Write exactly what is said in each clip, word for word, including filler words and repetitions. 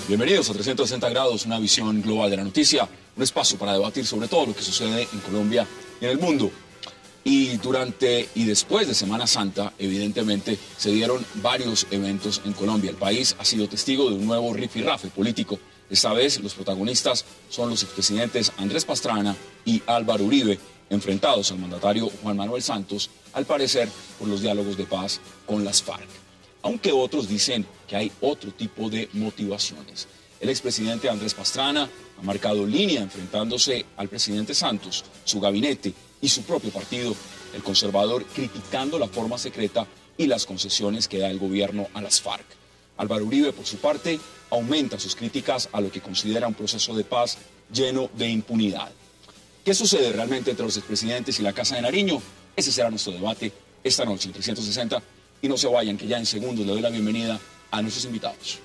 Bienvenidos a trescientos sesenta grados, una visión global de la noticia, un espacio para debatir sobre todo lo que sucede en Colombia y en el mundo. Y durante y después de Semana Santa, evidentemente, se dieron varios eventos en Colombia. El país ha sido testigo de un nuevo rifirrafe político. Esta vez los protagonistas son los expresidentes Andrés Pastrana y Álvaro Uribe, enfrentados al mandatario Juan Manuel Santos, al parecer por los diálogos de paz con las FARC. Aunque otros dicen que hay otro tipo de motivaciones. El expresidente Andrés Pastrana ha marcado línea enfrentándose al presidente Santos, su gabinete y su propio partido, el conservador, criticando la forma secreta y las concesiones que da el gobierno a las FARC. Álvaro Uribe, por su parte, aumenta sus críticas a lo que considera un proceso de paz lleno de impunidad. ¿Qué sucede realmente entre los expresidentes y la Casa de Nariño? Ese será nuestro debate esta noche en trescientos sesenta. Y no se vayan, que ya en segundos le doy la bienvenida a nuestros invitados.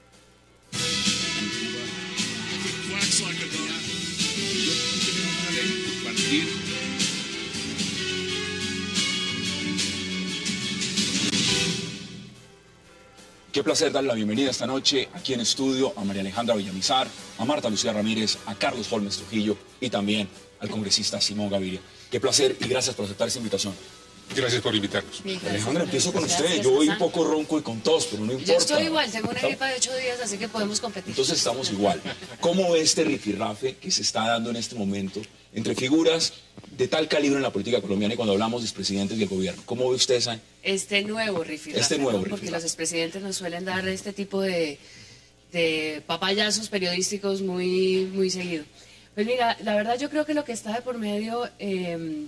Qué placer darle la bienvenida esta noche aquí en estudio a María Alejandra Villamizar, a Marta Lucía Ramírez, a Carlos Holmes Trujillo y también al congresista Simón Gaviria. Qué placer y gracias por aceptar esta invitación. Gracias por invitarnos. Alejandra, empiezo con usted. Yo voy un poco ronco y con tos, pero no importa. Yo estoy igual, tengo una gripa de ocho días, así que podemos competir. Entonces estamos igual. ¿Cómo ve este rifirrafe que se está dando en este momento entre figuras de tal calibre en la política colombiana y cuando hablamos de expresidentes del gobierno? ¿Cómo ve usted esa? Este nuevo rifirrafe, Este nuevo ¿no? Porque rifirrafe. los expresidentes nos suelen dar este tipo de, de papayazos periodísticos muy, muy seguido. Pues mira, la verdad yo creo que lo que está de por medio... Eh,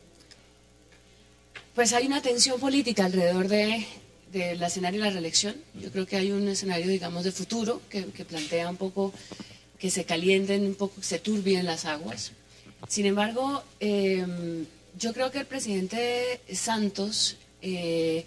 Pues hay una tensión política alrededor de, del escenario de la reelección. Yo creo que hay un escenario, digamos, de futuro que, que plantea un poco que se calienten, un poco que se turbien las aguas. Sin embargo, eh, yo creo que el presidente Santos eh,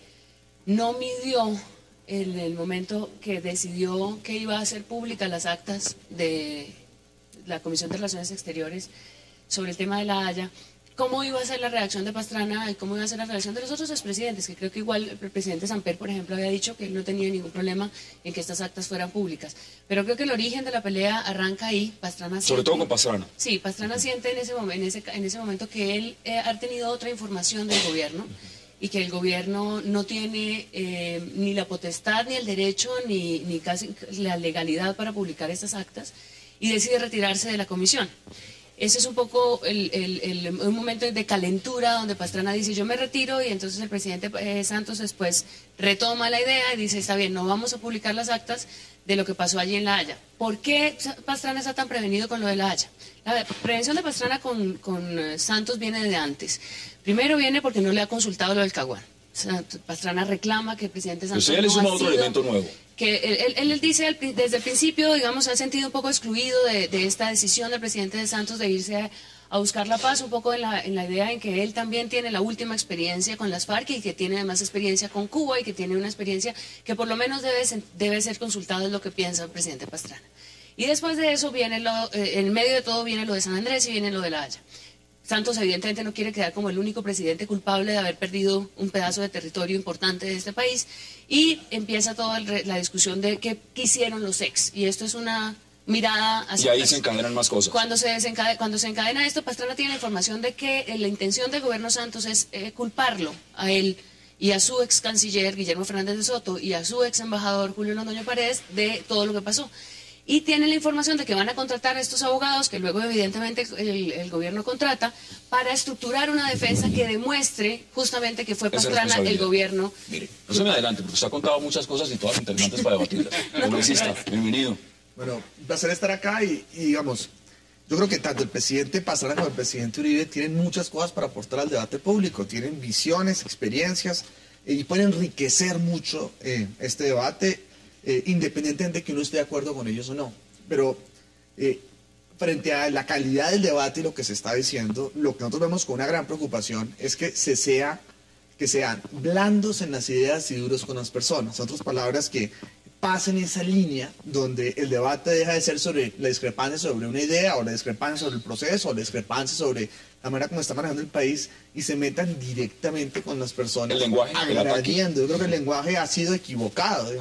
no midió en el momento que decidió que iba a hacer públicas las actas de la Comisión de Relaciones Exteriores sobre el tema de La Haya, cómo iba a ser la reacción de Pastrana y cómo iba a ser la reacción de los otros expresidentes, que creo que igual el presidente Samper, por ejemplo, había dicho que él no tenía ningún problema en que estas actas fueran públicas. Pero creo que el origen de la pelea arranca ahí. Pastrana siente, Sobre todo con Pastrana. Sí, Pastrana siente en ese, en ese, en ese momento que él eh, ha tenido otra información del gobierno y que el gobierno no tiene eh, ni la potestad, ni el derecho, ni, ni casi la legalidad para publicar estas actas, y decide retirarse de la comisión. Ese es un poco el, el, el, un momento de calentura donde Pastrana dice yo me retiro, y entonces el presidente eh, Santos después retoma la idea y dice está bien, no vamos a publicar las actas de lo que pasó allí en La Haya. ¿Por qué Pastrana está tan prevenido con lo de La Haya? La prevención de Pastrana con, con uh, Santos viene de antes. Primero viene porque no le ha consultado lo del Caguán. Pastrana reclama que el presidente Santos Usted le no suma ha otro sido, elemento nuevo. que él, él, él dice al, desde el principio, digamos, se ha sentido un poco excluido de, de esta decisión del presidente de Santos de irse a, a buscar la paz, un poco en la, en la idea en que él también tiene la última experiencia con las FARC y que tiene además experiencia con Cuba y que tiene una experiencia que por lo menos debe, debe ser consultado, es lo que piensa el presidente Pastrana. Y después de eso viene, lo, eh, en medio de todo viene lo de San Andrés y viene lo de La Haya. Santos evidentemente no quiere quedar como el único presidente culpable de haber perdido un pedazo de territorio importante de este país, y empieza toda la discusión de qué quisieron los ex, y esto es una mirada hacia Y ahí atrás. se encadenan más cosas. Cuando se desencadena, cuando se encadena esto, Pastrana tiene la información de que eh, la intención del gobierno Santos es eh, culparlo a él y a su ex canciller Guillermo Fernández de Soto y a su ex embajador Julio Londoño Paredes de todo lo que pasó. Y tienen la información de que van a contratar a estos abogados, que luego evidentemente el, el gobierno contrata, para estructurar una defensa que demuestre justamente que fue Pastrana el gobierno. Mire, no se me adelante, porque usted ha contado muchas cosas y todas interesantes para debatirlas. Congresista, bienvenido. Bueno, un placer estar acá y, y digamos, yo creo que tanto el presidente Pastrana como el presidente Uribe tienen muchas cosas para aportar al debate público, tienen visiones, experiencias, eh, y pueden enriquecer mucho eh, este debate. Eh, independientemente de que uno esté de acuerdo con ellos o no. Pero eh, frente a la calidad del debate y lo que se está diciendo, lo que nosotros vemos con una gran preocupación es que se sea, que sean blandos en las ideas y duros con las personas. En otras palabras, que pasen esa línea donde el debate deja de ser sobre la discrepancia sobre una idea, o la discrepancia sobre el proceso, o la discrepancia sobre la manera como está manejando el país, y se metan directamente con las personas. El lenguaje, el ataque. Yo creo que el lenguaje ha sido equivocado, digamos.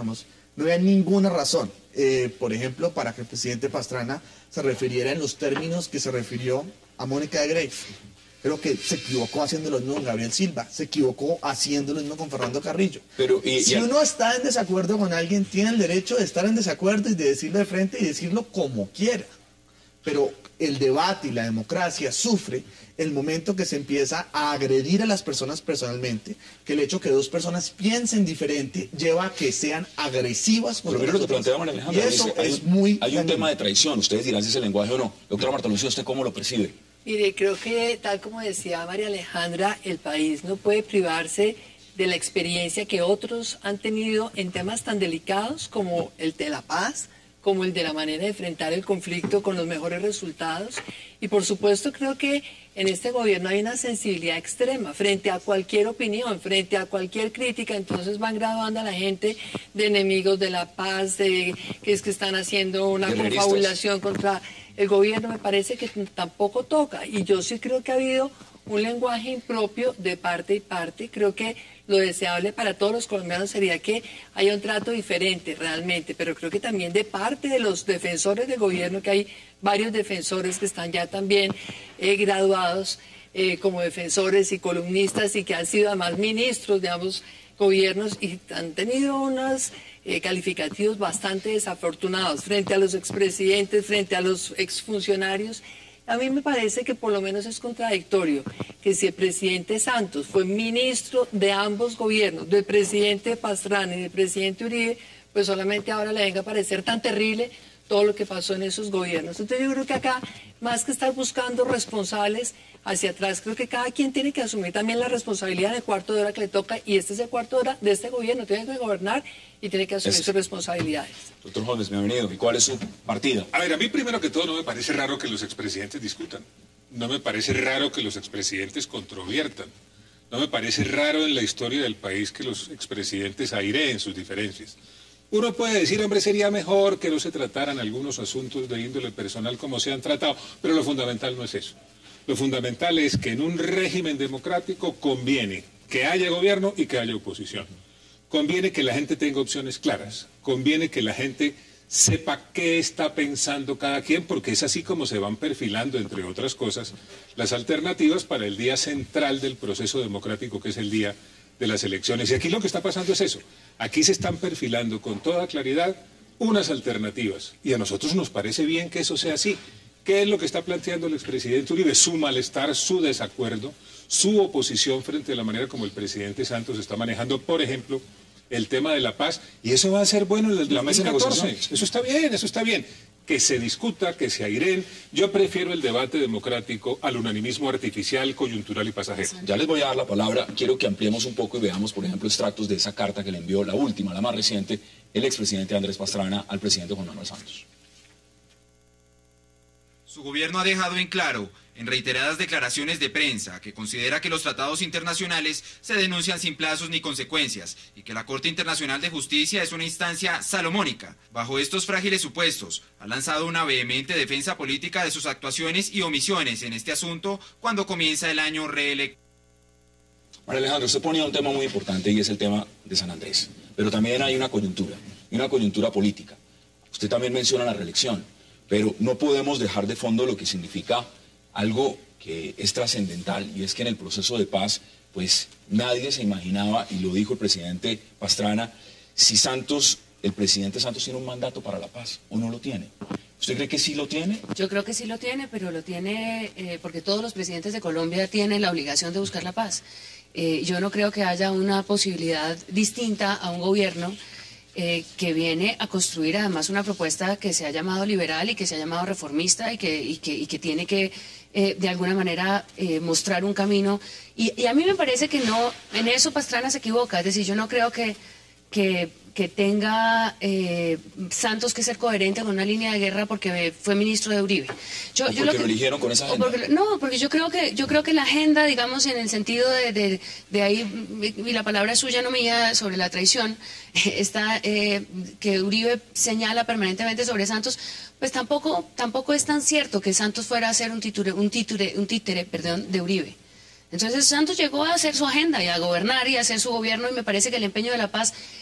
No había ninguna razón, eh, por ejemplo, para que el presidente Pastrana se refiriera en los términos que se refirió a Mónica de Greiff. Creo que se equivocó haciendo lo mismo con Gabriel Silva, se equivocó haciendo lo mismo con Fernando Carrillo. Pero, y, si y... uno está en desacuerdo con alguien, tiene el derecho de estar en desacuerdo y de decirlo de frente y decirlo como quiera. Pero el debate y la democracia sufre el momento que se empieza a agredir a las personas personalmente, que el hecho que dos personas piensen diferente lleva a que sean agresivas. Pero mira lo que plantea María Alejandra, y eso dice, hay, es muy hay un tema de traición, ustedes dirán si es el lenguaje o no. Doctora Marta Lucía, ¿usted cómo lo percibe? Mire, creo que tal como decía María Alejandra, el país no puede privarse de la experiencia que otros han tenido en temas tan delicados como el de la paz, como el de la manera de enfrentar el conflicto con los mejores resultados. Y por supuesto creo que en este gobierno hay una sensibilidad extrema frente a cualquier opinión, frente a cualquier crítica. Entonces van graduando a la gente de enemigos de la paz, de que es que están haciendo una confabulación contra el gobierno. Me parece que tampoco toca. Y yo sí creo que ha habido un lenguaje impropio de parte y parte. Creo que lo deseable para todos los colombianos sería que haya un trato diferente realmente, pero creo que también de parte de los defensores del gobierno, que hay varios defensores que están ya también eh, graduados eh, como defensores y columnistas y que han sido además ministros de ambos gobiernos y han tenido unos eh, calificativos bastante desafortunados frente a los expresidentes, frente a los exfuncionarios. A mí me parece que por lo menos es contradictorio que si el presidente Santos fue ministro de ambos gobiernos, del presidente Pastrana y del presidente Uribe, pues solamente ahora le venga a parecer tan terrible todo lo que pasó en esos gobiernos. Entonces yo creo que acá, más que estar buscando responsables hacia atrás, creo que cada quien tiene que asumir también la responsabilidad del cuarto de hora que le toca, y este es el cuarto de hora de este gobierno, tiene que gobernar y tiene que asumir es... sus responsabilidades. Doctor Holmes, bienvenido. ¿Y cuál es su partida? A ver, a mí primero que todo no me parece raro que los expresidentes discutan. No me parece raro que los expresidentes controviertan. No me parece raro en la historia del país que los expresidentes aireen sus diferencias. Uno puede decir, hombre, sería mejor que no se trataran algunos asuntos de índole personal como se han tratado, pero lo fundamental no es eso. Lo fundamental es que en un régimen democrático conviene que haya gobierno y que haya oposición. Conviene que la gente tenga opciones claras, conviene que la gente sepa qué está pensando cada quien, porque es así como se van perfilando, entre otras cosas, las alternativas para el día central del proceso democrático, que es el día de las elecciones. Y aquí lo que está pasando es eso. Aquí se están perfilando con toda claridad unas alternativas. Y a nosotros nos parece bien que eso sea así. ¿Qué es lo que está planteando el expresidente Uribe? Su malestar, su desacuerdo, su oposición frente a la manera como el presidente Santos está manejando, por ejemplo, el tema de la paz. Y eso va a ser bueno en el dos mil catorce. Eso está bien, eso está bien. Que se discuta, que se aireen. Yo prefiero el debate democrático al unanimismo artificial, coyuntural y pasajero. Ya les voy a dar la palabra. Quiero que ampliemos un poco y veamos, por ejemplo, extractos de esa carta que le envió, la última, la más reciente, el expresidente Andrés Pastrana al presidente Juan Manuel Santos. Su gobierno ha dejado en claro, en reiteradas declaraciones de prensa, que considera que los tratados internacionales se denuncian sin plazos ni consecuencias y que la Corte Internacional de Justicia es una instancia salomónica. Bajo estos frágiles supuestos, ha lanzado una vehemente defensa política de sus actuaciones y omisiones en este asunto cuando comienza el año reelectoral. María Alejandra, usted ponía un tema muy importante y es el tema de San Andrés, pero también hay una coyuntura, una coyuntura política. Usted también menciona la reelección, pero no podemos dejar de fondo lo que significa algo que es trascendental, y es que en el proceso de paz, pues nadie se imaginaba, y lo dijo el presidente Pastrana, si Santos, el presidente Santos tiene un mandato para la paz o no lo tiene. ¿Usted cree que sí lo tiene? Yo creo que sí lo tiene, pero lo tiene eh, porque todos los presidentes de Colombia tienen la obligación de buscar la paz. Eh, yo no creo que haya una posibilidad distinta a un gobierno Eh, que viene a construir además una propuesta que se ha llamado liberal y que se ha llamado reformista y que, y que, y que tiene que eh, de alguna manera eh, mostrar un camino. Y, y a mí me parece que no, en eso Pastrana se equivoca, es decir, yo no creo que, que, que tenga eh, Santos que ser coherente con una línea de guerra porque fue ministro de Uribe. Yo, ¿O porque yo lo, que, lo eligieron con esa agenda? Porque, no, porque yo creo que yo creo que la agenda, digamos, en el sentido de, de, de ahí, y la palabra suya, no mía, sobre la traición, está eh, que Uribe señala permanentemente sobre Santos, pues tampoco tampoco es tan cierto que Santos fuera a ser un títere, un títere, un títere, perdón, de Uribe. Entonces Santos llegó a hacer su agenda y a gobernar y a hacer su gobierno, y me parece que el empeño de la paz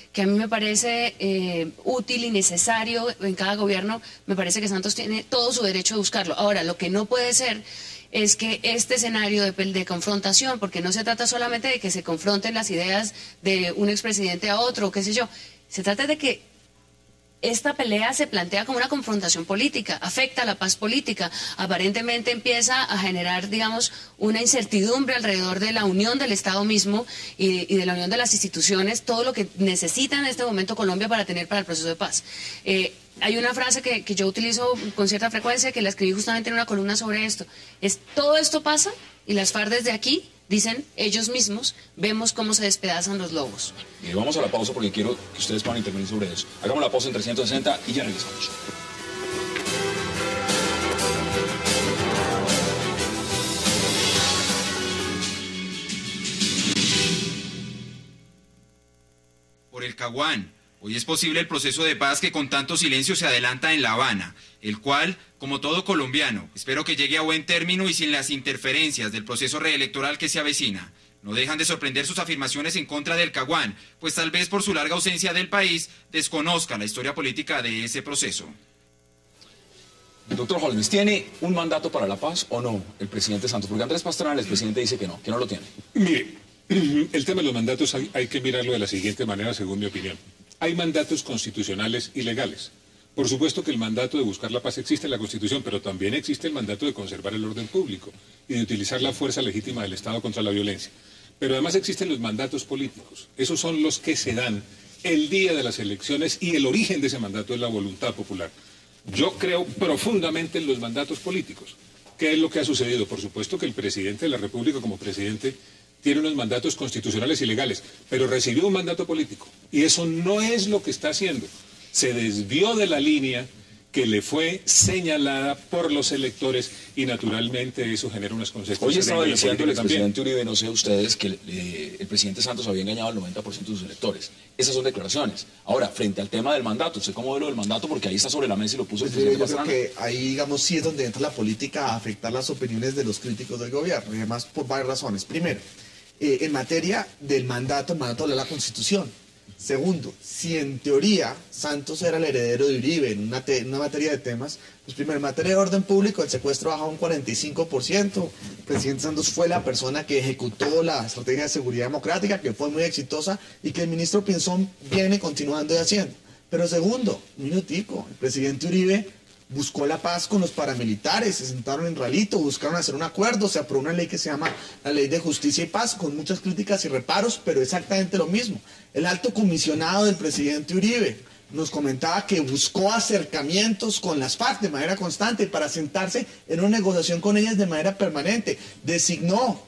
que a mí me parece eh, útil y necesario en cada gobierno. Me parece que Santos tiene todo su derecho de buscarlo. Ahora, lo que no puede ser es que este escenario de, de confrontación, porque no se trata solamente de que se confronten las ideas de un expresidente a otro, qué sé yo, se trata de que esta pelea se plantea como una confrontación política, afecta a la paz política, aparentemente empieza a generar, digamos, una incertidumbre alrededor de la unión del Estado mismo y, y de la unión de las instituciones, todo lo que necesita en este momento Colombia para tener para el proceso de paz. Eh, hay una frase que, que yo utilizo con cierta frecuencia, que la escribí justamente en una columna sobre esto, es todo esto pasa y las FARC desde aquí dicen ellos mismos, vemos cómo se despedazan los lobos. Mire, vamos a la pausa porque quiero que ustedes puedan intervenir sobre eso. Hagamos la pausa en trescientos sesenta y ya regresamos. Por el Caguán. Hoy es posible el proceso de paz que con tanto silencio se adelanta en La Habana, el cual, como todo colombiano, espero que llegue a buen término y sin las interferencias del proceso reelectoral que se avecina. No dejan de sorprender sus afirmaciones en contra del Caguán, pues tal vez por su larga ausencia del país desconozca la historia política de ese proceso. Doctor Holmes, ¿tiene un mandato para la paz o no el presidente Santos? Porque Andrés Pastrana, el presidente, dice que no, que no lo tiene. Mire, el tema de los mandatos hay, hay que mirarlo de la siguiente manera, según mi opinión. Hay mandatos constitucionales y legales. Por supuesto que el mandato de buscar la paz existe en la Constitución, pero también existe el mandato de conservar el orden público y de utilizar la fuerza legítima del Estado contra la violencia. Pero además existen los mandatos políticos. Esos son los que se dan el día de las elecciones y el origen de ese mandato es la voluntad popular. Yo creo profundamente en los mandatos políticos. ¿Qué es lo que ha sucedido? Por supuesto que el presidente de la República como presidente tiene unos mandatos constitucionales y legales, pero recibió un mandato político. Y eso no es lo que está haciendo. Se desvió de la línea que le fue señalada por los electores y naturalmente eso genera unas consecuencias. Hoy estaba en la diciendo el política también. expresidente Uribe, no sé ustedes, que eh, el presidente Santos había engañado al noventa por ciento de sus electores. Esas son declaraciones. Ahora, frente al tema del mandato, ¿usted cómo ve lo del mandato? Porque ahí está sobre la mesa y lo puso el Pues, presidente yo creo Pastrana. que ahí, digamos, sí es donde entra la política a afectar las opiniones de los críticos del gobierno, y además por varias razones. Primero, eh, en materia del mandato, el mandato de la Constitución. Segundo, si en teoría Santos era el heredero de Uribe en una, te, en una materia de temas, pues primero, en materia de orden público, el secuestro bajó un cuarenta y cinco por ciento. El presidente Santos fue la persona que ejecutó la estrategia de seguridad democrática, que fue muy exitosa y que el ministro Pinzón viene continuando y haciendo. Pero segundo, un minutico, el presidente Uribe buscó la paz con los paramilitares, se sentaron en Ralito, buscaron hacer un acuerdo, se aprobó una ley que se llama la Ley de Justicia y Paz, con muchas críticas y reparos, pero exactamente lo mismo. El alto comisionado del presidente Uribe nos comentaba que buscó acercamientos con las FARC de manera constante para sentarse en una negociación con ellas de manera permanente. Designó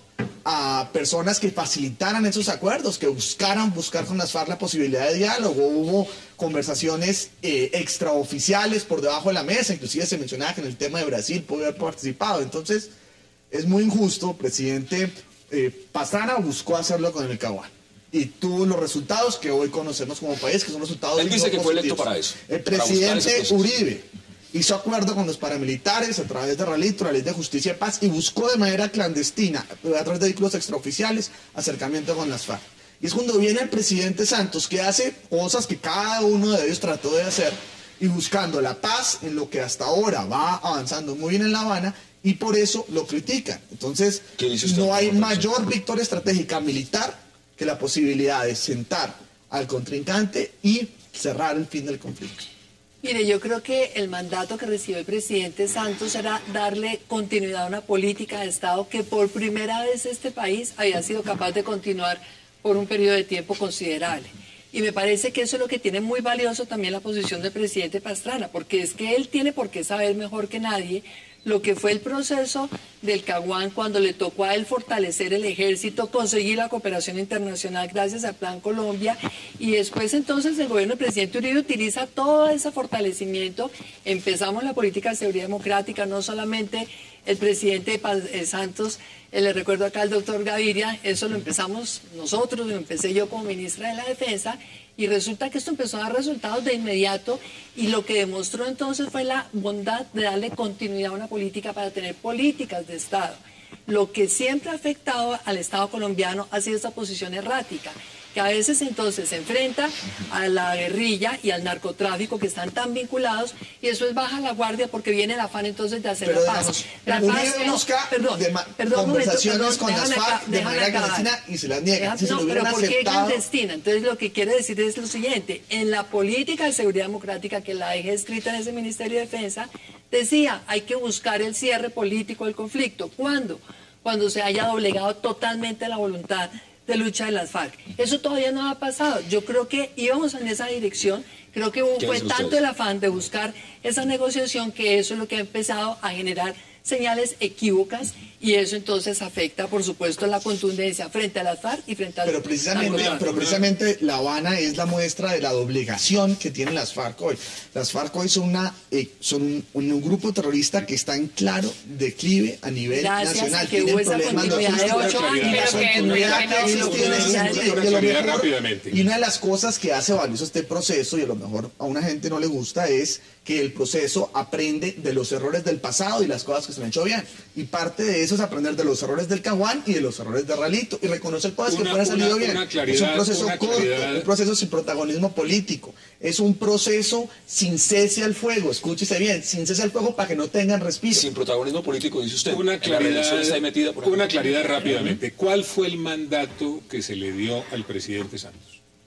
a personas que facilitaran esos acuerdos, que buscaran buscar con las FARC la posibilidad de diálogo. Hubo conversaciones eh, extraoficiales por debajo de la mesa, inclusive se mencionaba que en el tema de Brasil pudo haber participado. Entonces, es muy injusto, presidente eh, Pastrana buscó hacerlo con el Caguán y tuvo los resultados que hoy conocemos como país, que son resultados Él dice no que fue electo positivos. para eso, El para buscar ese presidente proceso. Uribe hizo acuerdo con los paramilitares a través de Ralito, la Ley de Justicia y Paz, y buscó de manera clandestina, a través de vehículos extraoficiales, acercamiento con las FARC. Y es cuando viene el presidente Santos, que hace cosas que cada uno de ellos trató de hacer, y buscando la paz en lo que hasta ahora va avanzando muy bien en La Habana, y por eso lo critican. Entonces, ¿Qué dice usted, no hay doctor? mayor victoria estratégica militar que la posibilidad de sentar al contrincante y cerrar el fin del conflicto. Mire, yo creo que el mandato que recibió el presidente Santos era darle continuidad a una política de Estado que por primera vez este país había sido capaz de continuar por un periodo de tiempo considerable. Y me parece que eso es lo que tiene muy valioso también la posición del presidente Pastrana, porque es que él tiene por qué saber mejor que nadie lo que fue el proceso del Caguán cuando le tocó a él fortalecer el ejército, conseguir la cooperación internacional gracias al Plan Colombia, y después entonces el gobierno del presidente Uribe utiliza todo ese fortalecimiento. Empezamos la política de seguridad democrática, no solamente el presidente Santos, eh, le recuerdo acá al doctor Gaviria, eso lo empezamos nosotros, lo empecé yo como ministra de la Defensa, y resulta que esto empezó a dar resultados de inmediato, y lo que demostró entonces fue la bondad de darle continuidad a una política para tener políticas de Estado. Lo que siempre ha afectado al Estado colombiano ha sido esta posición errática. que a veces entonces se enfrenta a la guerrilla y al narcotráfico que están tan vinculados, y eso es baja la guardia porque viene el afán entonces de hacer Pero, la paz. digamos, La paz Uribe no, busca perdón, de ma- perdón, un momento, conversaciones perdón, con las déjame FARC acá- de déjame manera acabar. clandestina y se las niega. Deja- Si se no, lo pero hubieran ¿por qué aceptado- clandestina? Entonces lo que quiere decir es lo siguiente, en la política de seguridad democrática que la dejé escrita en ese Ministerio de Defensa, decía, hay que buscar el cierre político del conflicto. ¿Cuándo? Cuando se haya doblegado totalmente la voluntad de lucha de las FARC. Eso todavía no ha pasado. Yo creo que íbamos en esa dirección. Creo que hubo, ¿Qué fue dicen tanto ustedes? el afán de buscar esa negociación que eso es lo que ha empezado a generar señales equívocas, y eso entonces afecta, por supuesto, la contundencia frente a las FARC y frente a Pero precisamente, pero precisamente La Habana es la muestra de la doblegación que tienen las FARC hoy. Las FARC hoy son, una, eh, son un, un- un grupo terrorista que está en claro declive a nivel Gracias nacional. a que Tienen hubo esa problemas continuidad de logísticos, ocho años. y la Pero que- continuidad pero que que ha no- existido en ese no- sentido. no- Y a lo Claridad mejor- rápidamente. y una de las cosas que hace valioso este proceso, y a lo mejor a una gente no le gusta, es que el proceso aprende de los errores del pasado y las cosas que se han hecho bien. Y parte de eso es aprender de los errores del Caguán y de los errores de Ralito, y reconocer cosas que Una- fueran salido una- bien. una claridad, es un proceso una corto, claridad. un proceso sin protagonismo político. Es un proceso sin cese al fuego, escúchese bien, sin cese al fuego para que no tengan respiro. Sin protagonismo político, dice usted. Una En la reelección claridad, está ahí metida, por ejemplo. una claridad rápidamente. ¿Cuál fue el mandato que se le dio al presidente Santos?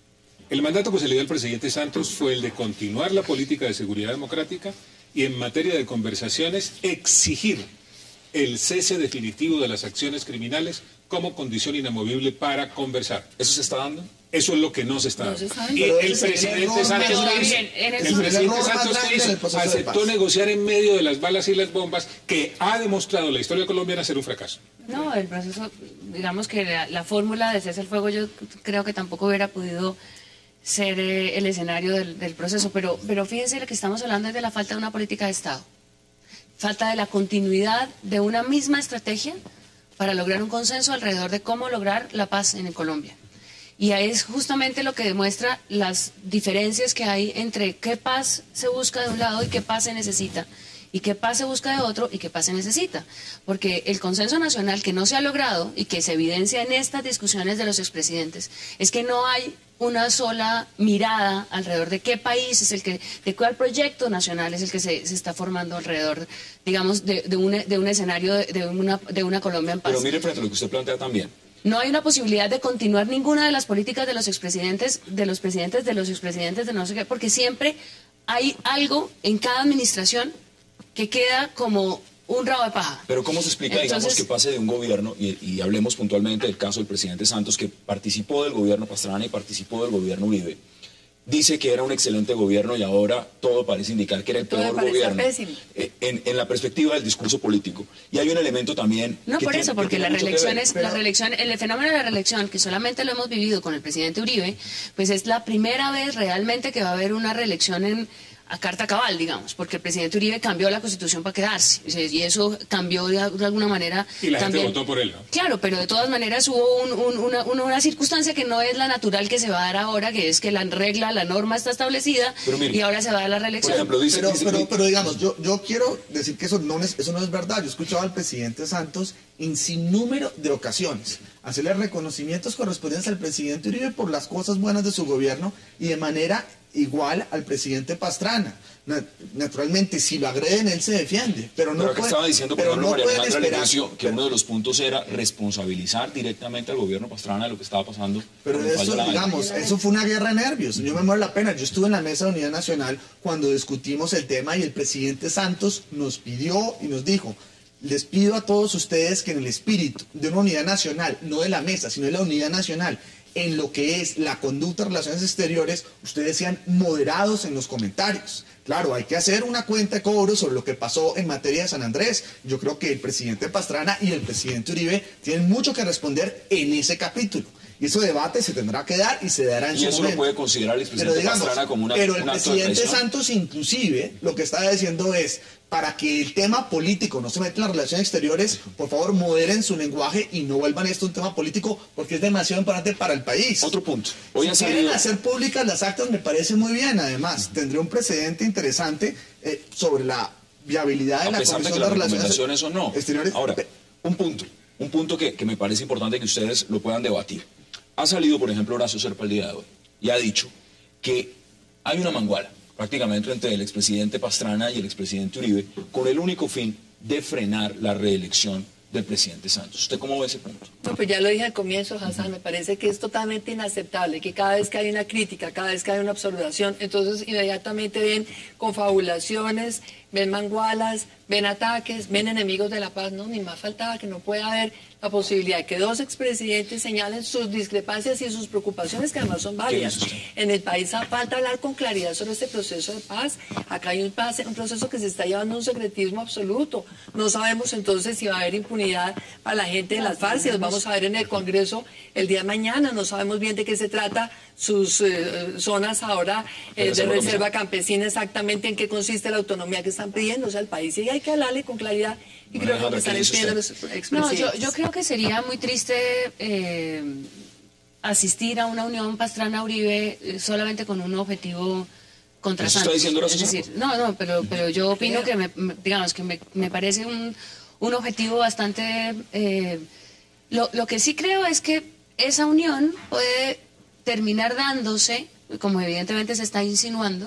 El mandato que se le dio al presidente Santos fue el de continuar la política de seguridad democrática y en materia de conversaciones exigir el cese definitivo de las acciones criminales como condición inamovible para conversar. ¿Eso se está dando? Eso es lo que no se está No dando. se está Y dando. el Pero ese es el presidente error Santos, más ¿qué hizo? grande. En el eso- presidente el error más Santos, ¿qué grande hizo? del proceso de Aceptó paz. negociar en medio de las balas y las bombas, que ha demostrado la historia colombiana ser un fracaso. No, el proceso, digamos que la, la fórmula de cese al fuego yo creo que tampoco hubiera podido ser eh, el escenario del, del proceso, pero, pero fíjense, lo que estamos hablando es de la falta de una política de Estado, falta de la continuidad de una misma estrategia para lograr un consenso alrededor de cómo lograr la paz en Colombia. Y ahí es justamente lo que demuestra las diferencias que hay entre qué paz se busca de un lado y qué paz se necesita, y qué paz se busca de otro y qué paz se necesita. Porque el consenso nacional que no se ha logrado y que se evidencia en estas discusiones de los expresidentes es que no hay una sola mirada alrededor de qué país es el que, de cuál proyecto nacional es el que se, se está formando alrededor, digamos, de, de, un, de un escenario de, de, una, de una Colombia en paz. Pero mire frente a lo que usted plantea también. No hay una posibilidad de continuar ninguna de las políticas de los expresidentes, de los presidentes, de los expresidentes, de no sé qué, porque siempre hay algo en cada administración que queda como un rabo de paja. Pero ¿cómo se explica, digamos, Entonces- que pase de un gobierno, y, y hablemos puntualmente del caso del presidente Santos, que participó del gobierno Pastrana y participó del gobierno Uribe? Dice que era un excelente gobierno y ahora todo parece indicar que era el Todo peor parece gobierno. pésimo. Eh, En, en la perspectiva del discurso político. Y hay un elemento también... No que por tiene- eso, que porque tiene la mucho que reelección ver. es, Pero- la reelección, el fenómeno de la reelección, que solamente lo hemos vivido con el presidente Uribe, pues es la primera vez realmente que va a haber una reelección en a carta cabal, digamos, porque el presidente Uribe cambió la Constitución para quedarse, y eso cambió de, de alguna manera Y la también. gente votó por él, ¿no? Claro, pero de todas maneras hubo un- un- una, una- una circunstancia que no es la natural que se va a dar ahora, que es que la regla, la norma está establecida, Pero mire, y ahora se va a dar la Por reelección. ejemplo, dice... Pero, dice- pero, pero digamos, yo, yo quiero decir que eso no, es, eso no es verdad. Yo he escuchado al presidente Santos en sin número de ocasiones hacerle reconocimientos correspondientes al presidente Uribe por las cosas buenas de su gobierno y de manera igual al presidente Pastrana. Na- Naturalmente, si lo agreden, él se defiende, pero no Pero acá puede- estaba diciendo, por pero ejemplo, no María pueden Alejandra al esperar- inicio, que uno de los puntos era responsabilizar directamente al gobierno Pastrana de lo que estaba pasando. Pero con el fallo eso, de la Jaiba. digamos, eso fue una guerra de nervios. Yo me muero la pena. Yo estuve en la Mesa de Unidad Nacional cuando discutimos el tema y el presidente Santos nos pidió y nos dijo: les pido a todos ustedes que en el espíritu de una unidad nacional, no de la mesa, sino de la unidad nacional, en lo que es la conducta de relaciones exteriores, ustedes sean moderados en los comentarios. Claro, hay que hacer una cuenta de cobro sobre lo que pasó en materia de San Andrés. Yo creo que el presidente Pastrana y el presidente Uribe tienen mucho que responder en ese capítulo. Y ese debate se tendrá que dar y se dará en Y su eso momento. lo puede considerar el Pero presidente digamos, Pastrana como una, pero el un acto de presidente traición. Santos inclusive lo que está diciendo es: para que el tema político no se meta en las relaciones exteriores, por favor moderen su lenguaje y no vuelvan esto un tema político, porque es demasiado importante para el país. Otro punto. Hoy ha Si quieren salido... hacer públicas las actas, me parece muy bien. Además, tendría un precedente interesante eh, sobre la viabilidad de a la pesar de Comisión que las de Relaciones recomendaciones o no. Exteriores. Ahora, Pe- un punto, un punto que, que me parece importante que ustedes lo puedan debatir. Ha salido, por ejemplo, Horacio Serpa el día de hoy y ha dicho que hay una manguala prácticamente entre el expresidente Pastrana y el expresidente Uribe con el único fin de frenar la reelección del presidente Santos. ¿Usted cómo ve ese punto? No, pues ya lo dije al comienzo, Hassan, me parece que es totalmente inaceptable que cada vez que hay una crítica, cada vez que hay una observación, entonces inmediatamente ven confabulaciones, ven mangualas, ven ataques, ven enemigos de la paz. No, ni más faltaba que no pueda haber la posibilidad de que dos expresidentes señalen sus discrepancias y sus preocupaciones, que además son válidas. En el país falta hablar con claridad sobre este proceso de paz. Acá hay un, paz, un proceso que se está llevando a un secretismo absoluto. No sabemos entonces si va a haber impunidad para la gente de las FARC, si los vamos a ver en el Congreso el día de mañana. No sabemos bien de qué se trata sus eh, zonas ahora eh, de reserva campesina, exactamente en qué consiste la autonomía que están pidiendo. O sea, el país sí hay que hablarle con claridad y creo que lo que están pidiendo los expresidentes. No, yo, yo creo que sería muy triste eh, asistir a una unión Pastrana-Uribe eh, solamente con un objetivo contra ¿Eso Santos. está diciendo Es decir, no, no, pero, pero yo opino que, me, me- digamos, que me, me parece un, un objetivo bastante... eh, lo, lo que sí creo es que esa unión puede terminar dándose, como evidentemente se está insinuando,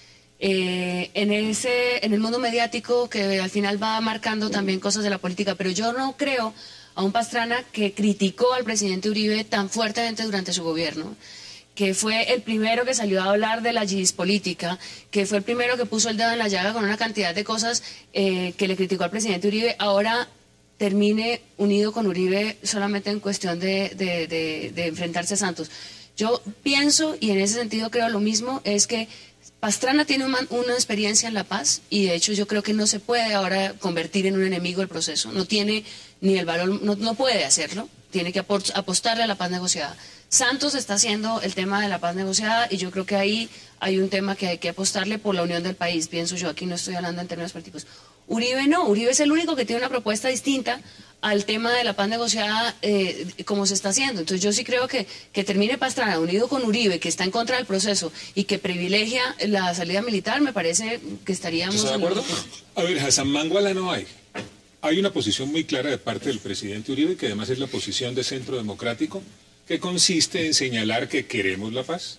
eh, en ese en el mundo mediático que al final va marcando también cosas de la política, pero yo no creo a un Pastrana que criticó al presidente Uribe tan fuertemente durante su gobierno, que fue el primero que salió a hablar de la política, que fue el primero que puso el dedo en la llaga con una cantidad de cosas eh, que le criticó al presidente Uribe, ahora termine unido con Uribe solamente en cuestión de, de, de, de enfrentarse a Santos. Yo pienso, y en ese sentido creo lo mismo, es que Pastrana tiene una, una experiencia en la paz y de hecho yo creo que no se puede ahora convertir en un enemigo del proceso. No tiene ni el valor, no, no puede hacerlo, tiene que apor- apostarle a la paz negociada. Santos está haciendo el tema de la paz negociada y yo creo que ahí hay un tema que hay que apostarle por la unión del país, pienso yo, aquí no estoy hablando en términos políticos. Uribe no, Uribe es el único que tiene una propuesta distinta al tema de la paz negociada eh, como se está haciendo. Entonces yo sí creo que, que termine Pastrana unido con Uribe, que está en contra del proceso y que privilegia la salida militar, me parece que estaríamos... ¿Está de acuerdo? A ver, Hassan, manguala no hay. Hay una posición muy clara de parte del presidente Uribe, que además es la posición de Centro Democrático, que consiste en señalar que queremos la paz,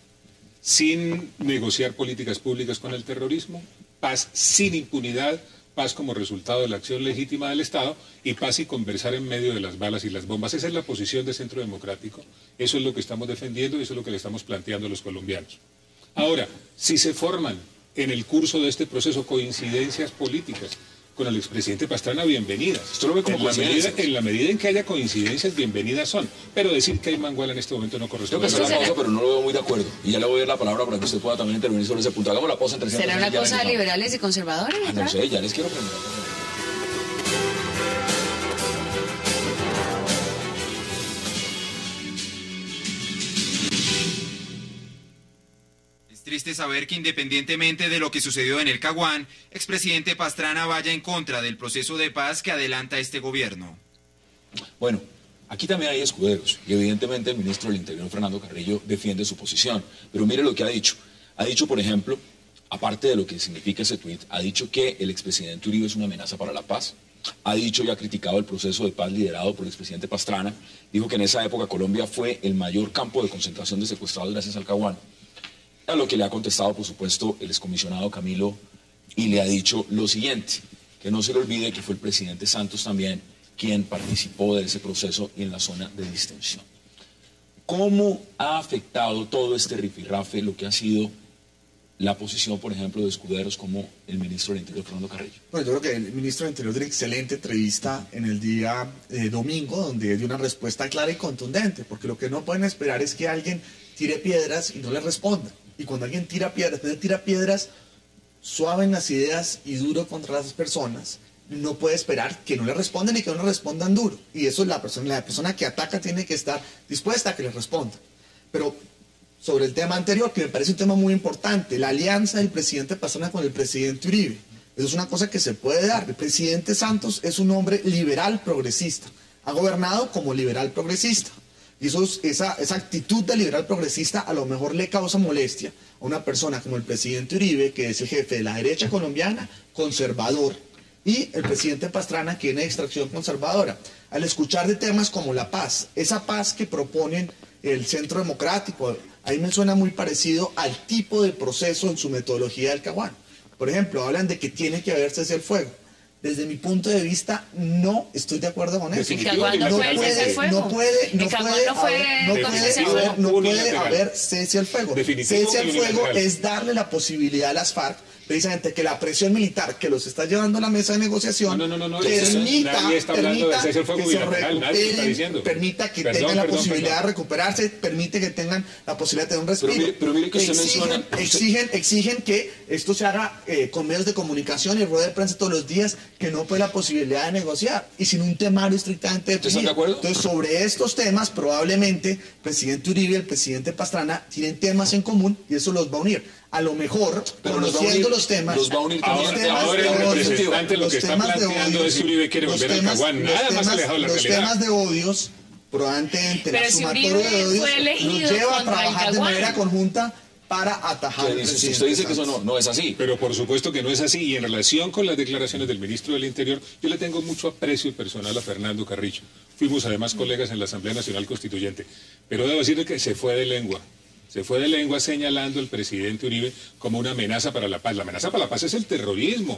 sin negociar políticas públicas con el terrorismo, paz sin impunidad, paz como resultado de la acción legítima del Estado y paz y conversar en medio de las balas y las bombas. Esa es la posición de Centro Democrático. Eso es lo que estamos defendiendo y eso es lo que le estamos planteando a los colombianos. Ahora, si se forman en el curso de este proceso coincidencias políticas con el expresidente Pastrana, bienvenidas. Esto lo ve como en, la medida, coincidencias. en la medida en que haya coincidencias, bienvenidas son. Pero decir que hay manguala en este momento no Tengo corresponde. que hacer la pausa, pero no lo veo muy de acuerdo. Y ya le voy a dar la palabra para que usted pueda también intervenir sobre ese punto. Hagamos la pausa en trescientos. ¿Será una ya cosa de regresamos. liberales y conservadores? Ah, no ¿verdad? sé, ya les quiero preguntar. Es triste saber que independientemente de lo que sucedió en el Caguán, expresidente Pastrana vaya en contra del proceso de paz que adelanta este gobierno. Bueno, aquí también hay escuderos y evidentemente el ministro del Interior, Fernando Carrillo, defiende su posición. Pero mire lo que ha dicho. Ha dicho, por ejemplo, aparte de lo que significa ese tuit, ha dicho que el expresidente Uribe es una amenaza para la paz. Ha dicho y ha criticado el proceso de paz liderado por el expresidente Pastrana. Dijo que en esa época Colombia fue el mayor campo de concentración de secuestrados gracias al Caguán. A lo que le ha contestado, por supuesto, el excomisionado Camilo y le ha dicho lo siguiente, que no se le olvide que fue el presidente Santos también quien participó de ese proceso y en la zona de distensión. ¿Cómo ha afectado todo este rifirrafe lo que ha sido la posición, por ejemplo, de escuderos como el ministro del Interior, Fernando Carrillo? Bueno, yo creo que el ministro del Interior dio una excelente entrevista en el día eh, domingo, donde dio una respuesta clara y contundente, porque lo que no pueden esperar es que alguien tire piedras y no le responda. Y cuando alguien tira piedras, después de tira piedras suave en las ideas y duro contra las personas, no puede esperar que no le respondan y que no le respondan duro. Y eso es la persona, la persona que ataca tiene que estar dispuesta a que le responda. Pero sobre el tema anterior, que me parece un tema muy importante, la alianza del presidente Pastrana con el presidente Uribe. Eso es una cosa que se puede dar. El presidente Santos es un hombre liberal progresista. Ha gobernado como liberal progresista. Y eso es- esa, esa actitud de liberal progresista a lo mejor le causa molestia a una persona como el presidente Uribe, que es el jefe de la derecha colombiana, conservador, y el presidente Pastrana, que tiene extracción conservadora. Al escuchar de temas como la paz, esa paz que proponen el Centro Democrático. Ahí me suena muy parecido al tipo de proceso en su metodología del Caguán. Por ejemplo, hablan de que tiene que haber cese al fuego. Desde mi punto de vista, no estoy de acuerdo con eso. ¿En Caguán no fue el cese al fuego? No puede, no ¿En Caguán puede no fue haber, no con puede cese al haber, fuego? no puede Unilateral. haber cese al fuego. Definitivo Cese al fuego unilateral. es darle la posibilidad a las FARC, precisamente que la presión militar que los está llevando a la mesa de negociación No, no, no, no, permita, nadie está hablando de permita cese al fuego que se bilateral, nadie lo está recuperen, diciendo. permita que Perdón, tengan la perdón, posibilidad perdón. de recuperarse, permite que tengan la posibilidad de tener un respiro. Pero mire- pero mire que usted exigen, menciona- usted- exigen, exigen que esto se haga eh, con medios de comunicación y rueda de prensa todos los días, que no fue la posibilidad de negociar y sin un temario estrictamente ¿Ustedes definido. están de acuerdo? Entonces, sobre estos temas, probablemente el presidente Uribe y el presidente Pastrana tienen temas en común y eso los va a unir. A lo mejor, Pero los va a conociendo unir- los temas, los va a unir también los el temas tema Ahora de el odio, representante lo los que está temas de planteando odio, es que Uribe quiere los volver al temas- Caguán, los nada más temas- alejado de la los realidad. temas de odios, probablemente Pero la si sumatoria Uribe de odios fue elegido nos lleva a contra el trabajar de Caguán. manera conjunta para atajar Que al dice, si presidente usted dice que eso Santos. no, no es así. Pero por supuesto que no es así. Y en relación con las declaraciones del ministro del Interior, yo le tengo mucho aprecio personal a Fernando Carrillo. Fuimos además colegas en la Asamblea Nacional Constituyente. Pero debo decirle que se fue de lengua. Se fue de lengua señalando al presidente Uribe como una amenaza para la paz. La amenaza para la paz es el terrorismo.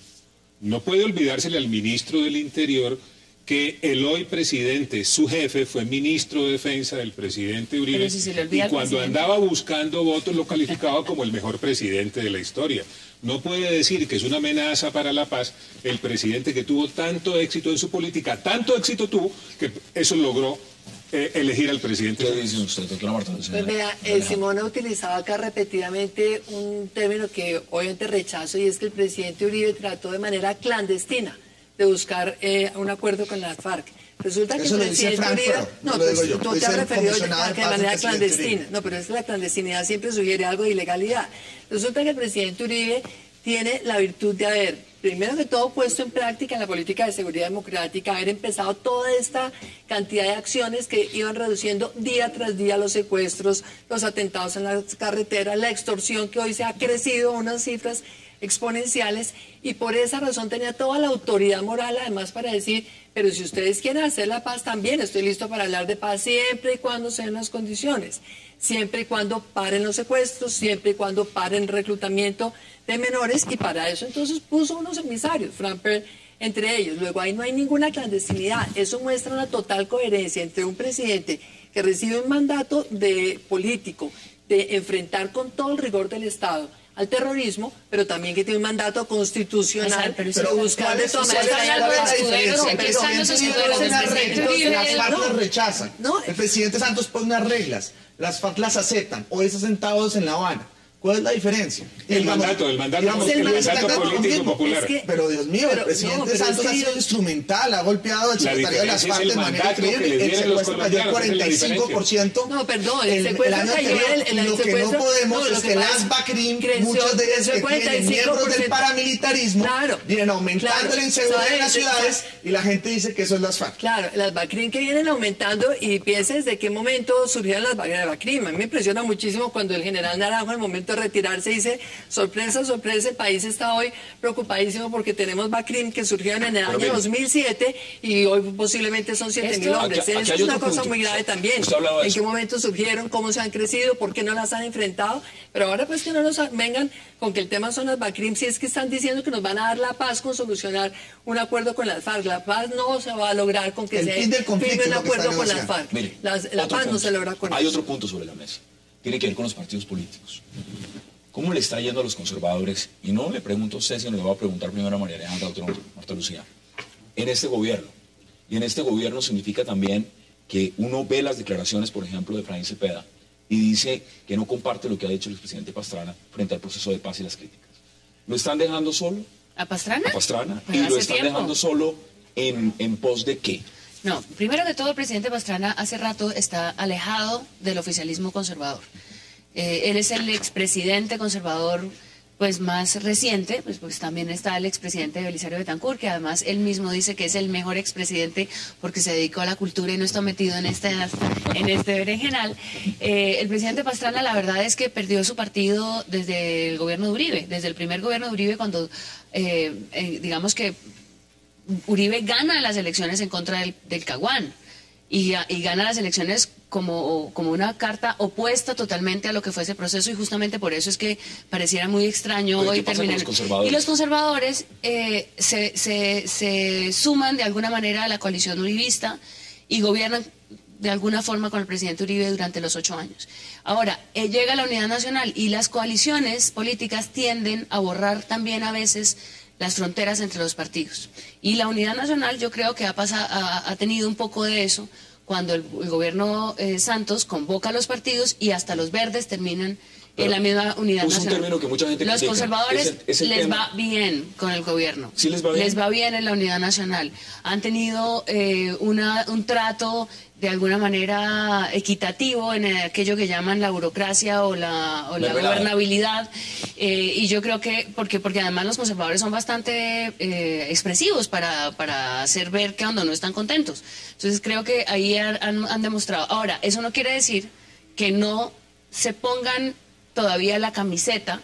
No puede olvidársele al ministro del Interior que el hoy presidente, su jefe, fue ministro de defensa del presidente Uribe, Pero si se le y olvida al cuando presidente. andaba buscando votos lo calificaba como el mejor presidente de la historia. No puede decir que es una amenaza para la paz el presidente que tuvo tanto éxito en su política, tanto éxito tuvo que eso logró eh, elegir al presidente. ¿Qué dice usted, doctora Marta? Pues vea, eh, Simón ha utilizado acá repetidamente un término que obviamente rechazo y es que el presidente Uribe trató de manera clandestina de buscar eh, un acuerdo con las FARC. Resulta que Eso el lo dice presidente Frank, Uribe, pero no no, lo pues digo yo, tú lo te dice has el referido comisionado a de que de paz del manera presidente clandestina. Uribe. No, pero es que la clandestinidad siempre sugiere algo de ilegalidad. Resulta que el presidente Uribe tiene la virtud de haber, primero que todo, puesto en práctica en la política de seguridad democrática, haber empezado toda esta cantidad de acciones que iban reduciendo día tras día los secuestros, los atentados en las carreteras, la extorsión que hoy se ha crecido a unas cifras exponenciales, y por esa razón tenía toda la autoridad moral además para decir, pero si ustedes quieren hacer la paz también, estoy listo para hablar de paz siempre y cuando sean las condiciones, siempre y cuando paren los secuestros, siempre y cuando paren el reclutamiento de menores, y para eso entonces puso unos emisarios, Framper entre ellos. Luego ahí no hay ninguna clandestinidad, eso muestra una total coherencia entre un presidente que recibe un mandato de político de enfrentar con todo el rigor del Estado al terrorismo, pero también que tiene un mandato constitucional Pero de si- buscar de todas ¿cuál es- maneras cuál es la la diferencia? pero- Aquí están los El escuderos presidente del pone unas presidente reglas, Uribe. las FARC No. las rechazan. No. El presidente Santos pone unas reglas, las FARC las aceptan. Hoy están sentados en La Habana. ¿Cuál es la diferencia? El Digamos, mandato, el mandato, digamos, el que mandato está de acuerdo político conmigo. popular. Es que- Pero Dios mío, Pero, el presidente no, pero Santos es que ha sido yo- instrumental, ha golpeado al La secretario de las diferencia es FARC el de manera mandato que increíble. le El dieron los secuestro cayó al colombianos, esa es la cuarenta y cinco por ciento. No, perdón, el el, secuestro año cayó anterior. el- el Y lo que secuestro- no podemos no, lo es que que pasa las es BACRIM, creció- muchos de ellos creció que el cuarenta y tienen cinco por miembros del ciento. paramilitarismo, Claro, vienen aumentando claro, la inseguridad en ¿sabes? las ciudades y la gente dice que eso es las FARC. Claro, las BACRIM que vienen aumentando, y piensa desde qué momento surgieron las BACRIM. A mí me impresiona muchísimo cuando el general Naranjo, al momento de retirarse, dice, sorpresa, sorpresa, el país está hoy preocupadísimo porque tenemos BACRIM que surgieron en el Pero año mire. dos mil siete y hoy posiblemente son siete mil Esto- hombres. Aquí- aquí Eso hay es una otro cosa punto. muy grave también. Usted hablaba de ¿En eso. qué momento surgieron? ¿Cómo se han crecido? ¿Por qué no las han enfrentado? Pero ahora pues que no nos vengan con que el tema son las BACRIM, si es que están diciendo que nos van a dar la paz con solucionar un acuerdo con las FARC. La paz no se va a lograr con que El se fin del conflicto firme un es lo que acuerdo está con las negociando. FARC. Mire, Las- la otro paz no punto. se logra con Hay eso. otro punto sobre la mesa. Tiene que ver con los partidos políticos. ¿Cómo le está yendo a los conservadores? Y no le pregunto a usted, sino le voy a preguntar primero a María Alejandra, doctora Marta Lucía. En este gobierno, y en este gobierno significa también que uno ve las declaraciones, por ejemplo, de Efraín Cepeda, y dice que no comparte lo que ha dicho el expresidente Pastrana frente al proceso de paz y las críticas. ¿Lo están dejando solo ¿A Pastrana? a Pastrana? Pues ¿Y lo hace están tiempo. dejando solo en, en pos de qué? No, primero que todo, el presidente Pastrana hace rato está alejado del oficialismo conservador. Eh, él es el expresidente conservador pues más reciente, pues, pues también está el expresidente Belisario Betancur, que además él mismo dice que es el mejor expresidente porque se dedicó a la cultura y no está metido en este, en este berenjenal. Eh, el presidente Pastrana, la verdad es que perdió su partido desde el gobierno de Uribe, desde el primer gobierno de Uribe, cuando eh, eh, digamos que Uribe gana las elecciones en contra del, del Caguán. y, y gana las elecciones como, como una carta opuesta totalmente a lo que fue ese proceso, y justamente por eso es que pareciera muy extraño hoy terminar. Y los conservadores eh, se, se, se suman de alguna manera a la coalición uribista y gobiernan de alguna forma con el presidente Uribe durante los ocho años. Ahora, eh, llega la unidad nacional y las coaliciones políticas tienden a borrar también a veces las fronteras entre los partidos. Y la unidad nacional yo creo que ha, pasado, ha, ha tenido un poco de eso cuando el, el gobierno eh, Santos convoca a los partidos y hasta los verdes terminan en la misma unidad nacional. Un término que mucha gente Los critica. conservadores es el, es el les tema. va bien con el gobierno. ¿Sí les va bien? Les va bien en la unidad nacional. Han tenido eh, una, un trato de alguna manera equitativo en aquello que llaman la burocracia o la, o la gobernabilidad, eh, y yo creo que, porque porque además los conservadores son bastante eh, expresivos para, para hacer ver que cuando no están contentos. Entonces creo que ahí han, han demostrado. Ahora, eso no quiere decir que no se pongan todavía la camiseta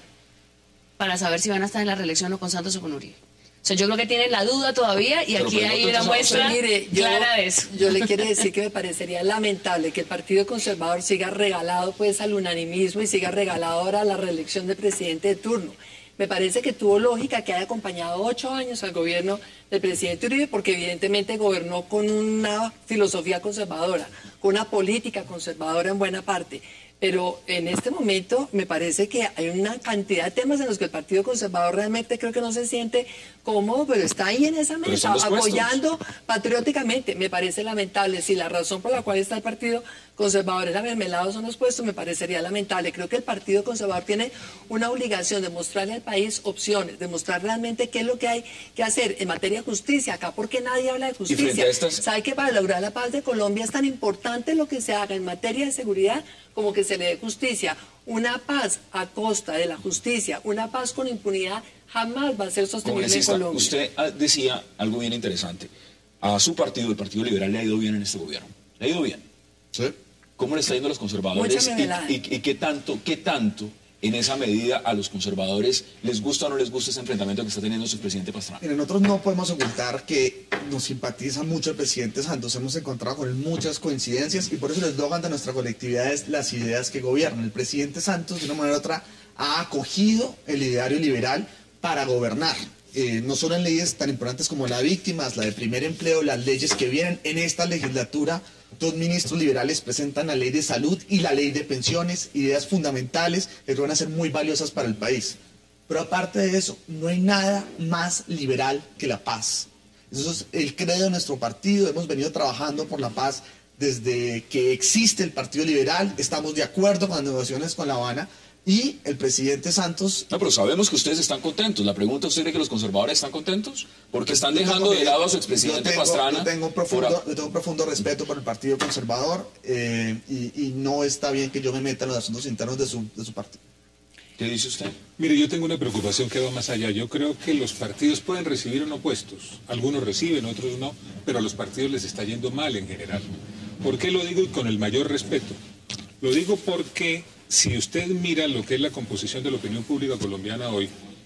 para saber si van a estar en la reelección o con Santos o con Uribe. O sea, yo creo que tienen la duda todavía y pero aquí hay una muestra mire, yo, clara de eso. Yo le quiero decir que me parecería lamentable que el Partido Conservador siga regalado pues al unanimismo y siga regalado ahora a la reelección del presidente de turno. Me parece que tuvo lógica que haya acompañado ocho años al gobierno del presidente Uribe, porque evidentemente gobernó con una filosofía conservadora, con una política conservadora en buena parte. Pero en este momento me parece que hay una cantidad de temas en los que el Partido Conservador realmente creo que no se siente cómodo, pero está ahí en esa mesa, apoyando patrióticamente. Me parece lamentable. Si la razón por la cual está el Partido Conservador es la mermelada son los puestos, me parecería lamentable. Creo que el Partido Conservador tiene una obligación de mostrarle al país opciones, de mostrar realmente qué es lo que hay que hacer en materia de justicia. Acá porque nadie habla de justicia. Estas... ¿Sabe que para lograr la paz de Colombia es tan importante lo que se haga en materia de seguridad como que se le dé justicia? Una paz a costa de la justicia, una paz con impunidad, jamás va a ser sostenible en Colombia. Usted decía algo bien interesante. A su partido, el Partido Liberal, le ha ido bien en este gobierno. Le ha ido bien. Sí. ¿Cómo le está yendo a los conservadores? ¿Y, y, y qué tanto, qué tanto en esa medida a los conservadores les gusta o no les gusta ese enfrentamiento que está teniendo su presidente Pastrana? Mira, nosotros no podemos ocultar que nos simpatiza mucho el presidente Santos. Hemos encontrado con él muchas coincidencias y por eso el eslogan de nuestra colectividad es las ideas que gobiernan. El presidente Santos, de una manera u otra, ha acogido el ideario liberal para gobernar. Eh, no solo en leyes tan importantes como la de víctimas, la de primer empleo, las leyes que vienen en esta legislatura. Dos ministros liberales presentan la ley de salud y la ley de pensiones, ideas fundamentales que van a ser muy valiosas para el país. Pero aparte de eso, no hay nada más liberal que la paz. Eso es el credo de nuestro partido. Hemos venido trabajando por la paz desde que existe el Partido Liberal. Estamos de acuerdo con las negociaciones con La Habana. Y el presidente Santos... No, pero sabemos que ustedes están contentos. La pregunta, ¿usted cree que los conservadores están contentos? Porque están dejando de lado a su expresidente yo tengo, Pastrana. Yo tengo, un profundo, yo tengo un profundo respeto por el Partido Conservador eh, y, y no está bien que yo me meta en los asuntos internos de su, de su partido. ¿Qué dice usted? Mire, yo tengo una preocupación que va más allá. Yo creo que los partidos pueden recibir o no puestos. Algunos reciben, otros no, pero a los partidos les está yendo mal en general. ¿Por qué lo digo? Y con el mayor respeto. Lo digo porque... si usted mira lo que es la composición de la opinión pública colombiana hoy,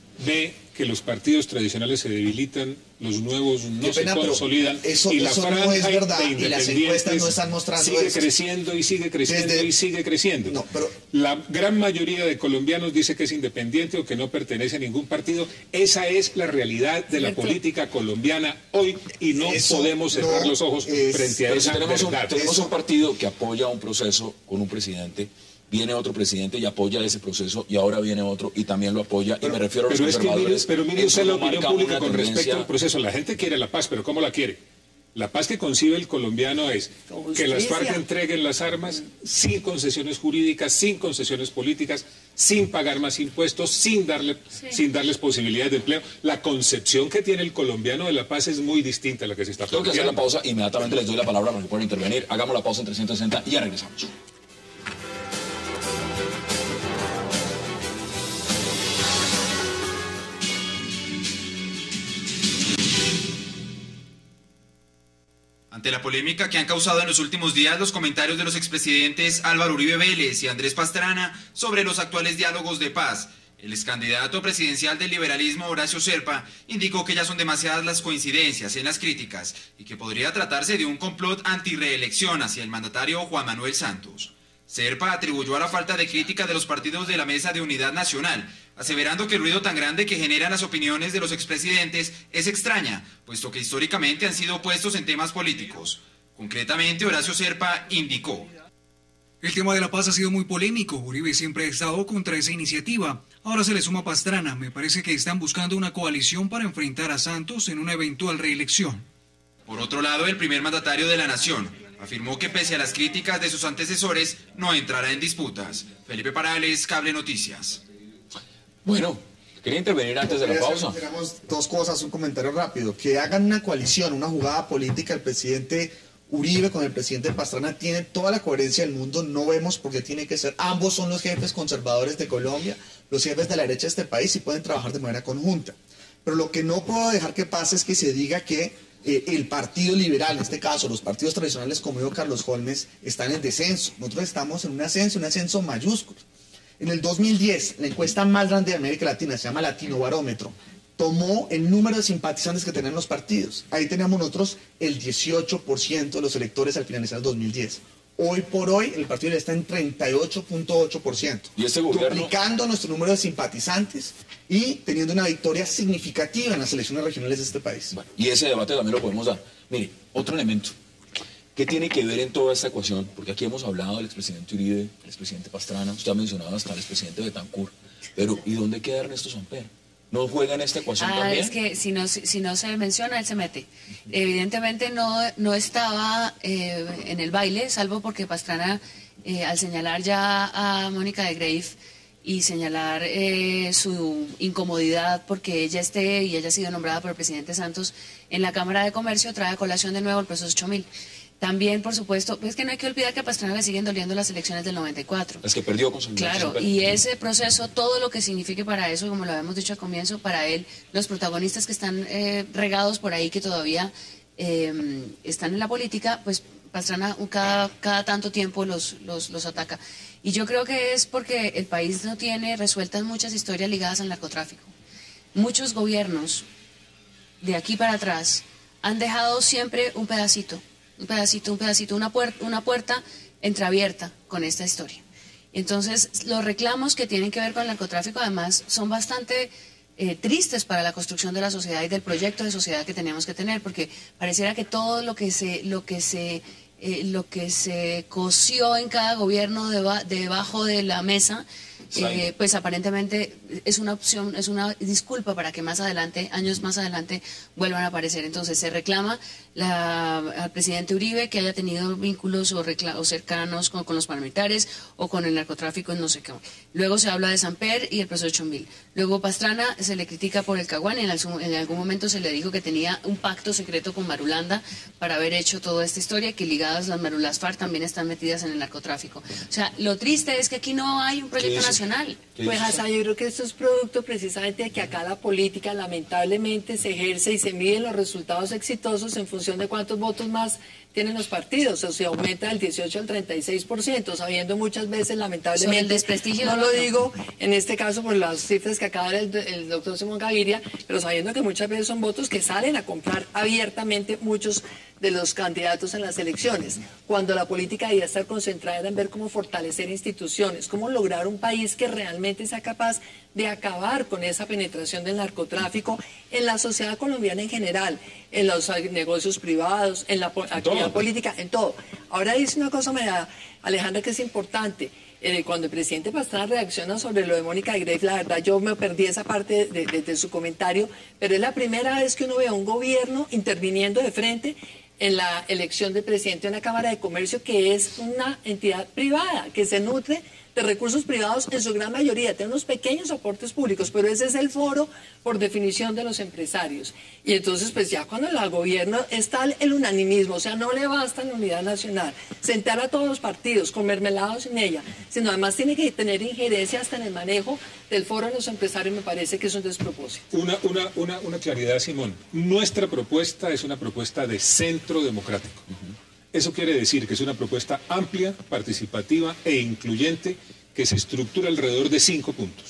ve que los partidos tradicionales se debilitan, los nuevos no se consolidan, eso, y la eso franja no es verdad, de y las encuestas no están mostrando sigue eso. creciendo y sigue creciendo Desde... y sigue creciendo. No, pero... La gran mayoría de colombianos dice que es independiente o que no pertenece a ningún partido. Esa es la realidad de la política colombiana hoy y no eso podemos cerrar no los ojos es... frente a pero esa si tenemos verdad. Un, tenemos un partido que apoya un proceso con un presidente. Viene otro presidente y apoya ese proceso y ahora viene otro y también lo apoya, pero, y me refiero a los pero conservadores. Es que mire, pero mire usted la opinión pública con respecto al proceso. La gente quiere la paz, pero ¿cómo la quiere? La paz que concibe el colombiano es que las FARC entreguen las armas sin concesiones jurídicas, sin concesiones políticas, sin pagar más impuestos, sin, darle, sí. sin darles posibilidades de empleo. La concepción que tiene el colombiano de la paz es muy distinta a la que se está planteando. Tengo que hacer la pausa, inmediatamente les doy la palabra para que puedan intervenir. Hagamos la pausa en trescientos sesenta y ya regresamos. Ante la polémica que han causado en los últimos días los comentarios de los expresidentes Álvaro Uribe Vélez y Andrés Pastrana sobre los actuales diálogos de paz, El excandidato presidencial del liberalismo, Horacio Serpa, indicó que ya son demasiadas las coincidencias en las críticas y que podría tratarse de un complot antirreelección hacia el mandatario Juan Manuel Santos. Serpa atribuyó a la falta de crítica de los partidos de la Mesa de Unidad Nacional, aseverando que el ruido tan grande que generan las opiniones de los expresidentes es extraña, puesto que históricamente han sido opuestos en temas políticos. Concretamente, Horacio Serpa indicó: el tema de la paz ha sido muy polémico. Uribe siempre ha estado contra esa iniciativa. Ahora se le suma Pastrana. Me parece que están buscando una coalición para enfrentar a Santos en una eventual reelección. Por otro lado, el primer mandatario de la nación afirmó que pese a las críticas de sus antecesores, no entrará en disputas. Felipe Parales, Cable Noticias. Bueno, quería intervenir antes de la pausa. Tenemos dos cosas, un comentario rápido. Que hagan una coalición, una jugada política, el presidente Uribe con el presidente Pastrana tiene toda la coherencia del mundo. No vemos por qué tiene que ser. Ambos son los jefes conservadores de Colombia, los jefes de la derecha de este país, y pueden trabajar de manera conjunta. Pero lo que no puedo dejar que pase es que se diga que eh, el Partido Liberal, en este caso los partidos tradicionales como dijo Carlos Holmes, están en descenso. Nosotros estamos en un ascenso, un ascenso mayúsculo. En el dos mil diez, la encuesta más grande de América Latina, se llama Latino Barómetro, tomó el número de simpatizantes que tenían los partidos. Ahí teníamos nosotros el dieciocho por ciento de los electores al finalizar el dos mil diez. Hoy por hoy el partido está en treinta y ocho punto ocho por ciento. ¿Y este gobierno? Duplicando nuestro número de simpatizantes y teniendo una victoria significativa en las elecciones regionales de este país. Bueno, y ese debate también lo podemos dar. Mire, otro elemento. ¿Qué tiene que ver en toda esta ecuación? Porque aquí hemos hablado del expresidente Uribe, del expresidente Pastrana, usted ha mencionado hasta el expresidente Betancur, pero ¿y dónde queda Ernesto Samper? ¿No juega en esta ecuación ah, también? Es que si no, si no se menciona, él se mete. Evidentemente no, no estaba eh, en el baile, salvo porque Pastrana, eh, al señalar ya a Mónica de Greiff y señalar eh, su incomodidad porque ella esté y haya sido nombrada por el presidente Santos en la Cámara de Comercio, trae a colación de nuevo el proceso ocho mil. También, por supuesto, pues que no hay que olvidar que a Pastrana le siguen doliendo las elecciones del noventa y cuatro. Las que perdió con su Claro, y ese proceso, todo lo que signifique para eso, como lo habíamos dicho al comienzo, para él, los protagonistas que están eh, regados por ahí, que todavía eh, están en la política, pues Pastrana cada, cada tanto tiempo los, los, los ataca. Y yo creo que es porque el país no tiene resueltas muchas historias ligadas al narcotráfico. Muchos gobiernos, de aquí para atrás, han dejado siempre un pedacito. un pedacito, un pedacito, una puerta, una puerta entreabierta con esta historia. Entonces, los reclamos que tienen que ver con el narcotráfico, además, son bastante eh, tristes para la construcción de la sociedad y del proyecto de sociedad que tenemos que tener, porque pareciera que todo lo que se, lo que se, eh, lo que se coció en cada gobierno deba, debajo de la mesa, Eh, pues aparentemente es una opción, es una disculpa para que más adelante, años más adelante, vuelvan a aparecer. Entonces se reclama la, al presidente Uribe que haya tenido vínculos o, recla, o cercanos con, con los paramilitares o con el narcotráfico en no sé qué. Luego se habla de Samper y el proceso ocho mil. Luego Pastrana se le critica por el Caguán y en, el, en algún momento se le dijo que tenía un pacto secreto con Marulanda para haber hecho toda esta historia, que ligadas las Marulas FARC también están metidas en el narcotráfico. O sea, lo triste es que aquí no hay un proyecto nacional. Pues Hassan, yo creo que esto es producto precisamente de que acá la política lamentablemente se ejerce y se miden los resultados exitosos en función de cuántos votos más tienen los partidos, o sea, aumenta del dieciocho al treinta y seis por ciento, sabiendo muchas veces lamentablemente, el desprestigio no lo digo en este caso por las cifras que acaba de dar el, el doctor Simón Gaviria, pero sabiendo que muchas veces son votos que salen a comprar abiertamente muchos de los candidatos en las elecciones, cuando la política debería estar concentrada en ver cómo fortalecer instituciones, cómo lograr un país que realmente sea capaz de acabar con esa penetración del narcotráfico en la sociedad colombiana en general, en los negocios privados, en la actividad política, en todo. Ahora dice una cosa, María Alejandra, que es importante. Eh, cuando el presidente Pastrana reacciona sobre lo de Mónica de Greiff, la verdad yo me perdí esa parte de, de, de su comentario, pero es la primera vez que uno ve a un gobierno interviniendo de frente en la elección del presidente de una Cámara de Comercio que es una entidad privada, que se nutre de recursos privados en su gran mayoría, tiene unos pequeños aportes públicos, pero ese es el foro por definición de los empresarios. Y entonces, pues ya cuando el gobierno está el unanimismo, o sea, no le basta la unidad nacional, sentar a todos los partidos con mermelados sin ella, sino además tiene que tener injerencia hasta en el manejo del foro de los empresarios, me parece que es un despropósito. Una, una, una, una claridad, Simón. Nuestra propuesta es una propuesta de centro democrático. Uh-huh. Eso quiere decir que es una propuesta amplia, participativa e incluyente que se estructura alrededor de cinco puntos.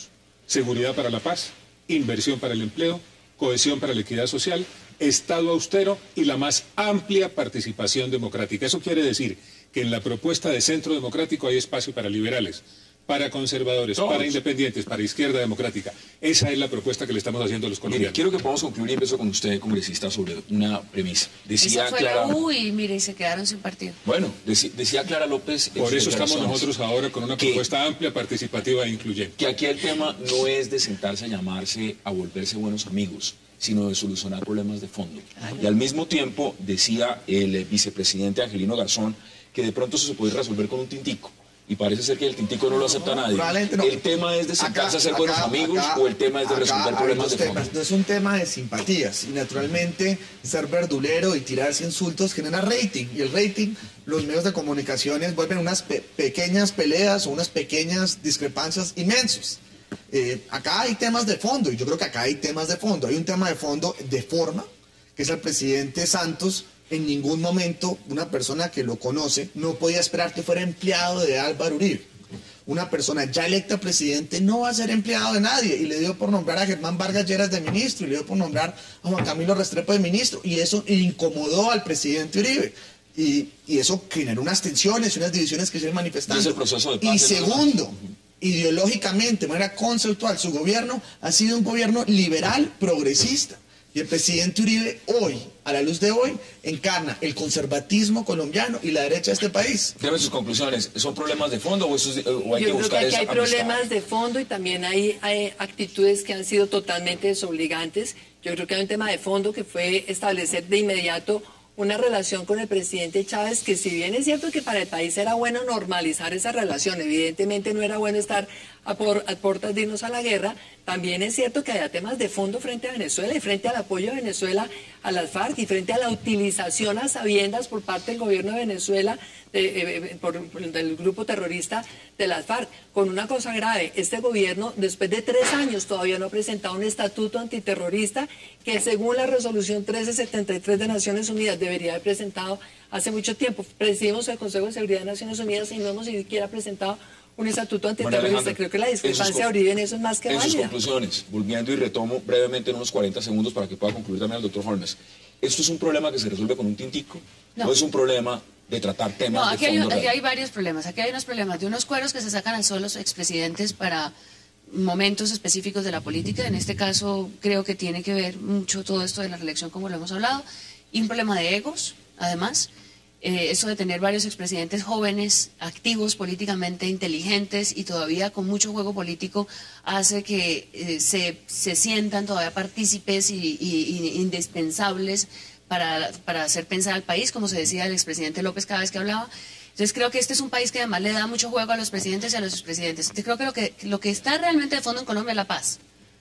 seguridad para la paz, inversión para el empleo, cohesión para la equidad social, Estado austero y la más amplia participación democrática. Eso quiere decir que en la propuesta de Centro Democrático hay espacio para liberales, para conservadores, Todos. para independientes, para izquierda democrática. Esa es la propuesta que le estamos haciendo a los colombianos. Mire, quiero que podamos concluir y empiezo con usted, congresista, sobre una premisa. Decía Esa fue Clara... la U y mire, se quedaron sin partido. Bueno, dec decía Clara López... Por eso estamos nosotros ahora con una propuesta que, amplia, participativa e incluyente. Que aquí el tema no es de sentarse a llamarse, a volverse buenos amigos, sino de solucionar problemas de fondo. Ay. Y al mismo tiempo decía el vicepresidente Angelino Garzón que de pronto eso se puede resolver con un tintico. Y parece ser que el tintico no lo acepta nadie. No. ¿El tema es de sentarse acá, a ser acá, buenos amigos acá, o el tema es de acá, resolver problemas de fondo? No es un tema de simpatías. Y naturalmente ser verdulero y tirarse insultos genera rating. Y el rating, los medios de comunicaciones vuelven unas pe pequeñas peleas o unas pequeñas discrepancias inmensas. Eh, acá hay temas de fondo, y yo creo que acá hay temas de fondo. Hay un tema de fondo de forma, que es el presidente Santos. En ningún momento una persona que lo conoce no podía esperar que fuera empleado de Álvaro Uribe. Una persona ya electa presidente no va a ser empleado de nadie, y le dio por nombrar a Germán Vargas Lleras de ministro, y le dio por nombrar a Juan Camilo Restrepo de ministro, y eso incomodó al presidente Uribe. Y, y eso generó unas tensiones y unas divisiones que se han manifestado. Es el proceso de paz. Y segundo, ideológicamente, de manera conceptual, su gobierno ha sido un gobierno liberal, progresista. Y el presidente Uribe hoy, a la luz de hoy, encarna el conservatismo colombiano y la derecha de este país. Debe sus conclusiones. ¿Son problemas de fondo o, eso es, o hay Yo que buscar creo que aquí hay amistad? problemas de fondo y también hay, hay actitudes que han sido totalmente desobligantes. Yo creo que hay un tema de fondo que fue establecer de inmediato una relación con el presidente Chávez, que si bien es cierto que para el país era bueno normalizar esa relación, evidentemente no era bueno estar a, por, a puertas de irnos a la guerra, también es cierto que había temas de fondo frente a Venezuela y frente al apoyo de Venezuela a las FARC y frente a la utilización a sabiendas por parte del gobierno de Venezuela de, eh, por, por, del grupo terrorista de las FARC. Con una cosa grave, este gobierno después de tres años todavía no ha presentado un estatuto antiterrorista que según la resolución trece setenta y tres de Naciones Unidas debería haber presentado hace mucho tiempo. Presidimos el Consejo de Seguridad de Naciones Unidas y no hemos ni siquiera presentado un estatuto antiterrorista. Bueno, creo que la discrepancia de Uribe en eso es más que válida. En sus conclusiones, volviendo y retomo brevemente en unos cuarenta segundos para que pueda concluir también el doctor Holmes. ¿Esto es un problema que se resuelve con un tintico? ¿O no es un problema de tratar temas no, aquí de fondo? Hay, aquí hay varios problemas. Aquí hay unos problemas de unos cueros que se sacan al sol los expresidentes para momentos específicos de la política. En este caso creo que tiene que ver mucho todo esto de la reelección, como lo hemos hablado. Y un problema de egos, además. Eh, eso de tener varios expresidentes jóvenes, activos políticamente, inteligentes y todavía con mucho juego político hace que eh, se, se sientan todavía partícipes y, y, y indispensables para, para hacer pensar al país, como se decía el expresidente López cada vez que hablaba. Entonces creo que este es un país que además le da mucho juego a los presidentes y a los expresidentes. Entonces creo que lo que, lo que está realmente de fondo en Colombia es la paz.